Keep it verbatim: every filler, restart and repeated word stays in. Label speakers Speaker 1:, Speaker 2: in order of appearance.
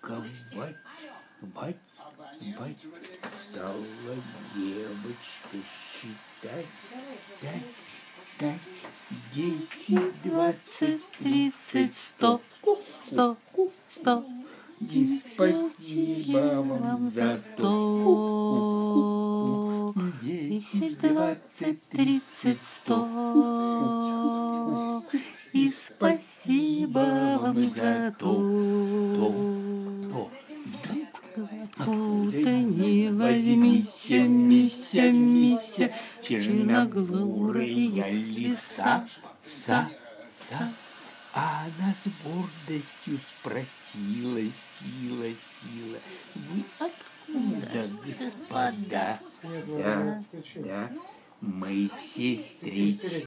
Speaker 1: бать, бать, бать. Стала девочка считать. Пять, пять, десять, двадцать, тридцать, сто, сто, сто. И спасибо вам за то. Десять, двадцать, тридцать, сто. И спасибо вам за то. Откуда не возьмите, мися, мися, черноглорая лиса, са, са. А она с гордостью спросила, сила, сила, вы откуда, господа? Да, да, мы сестрички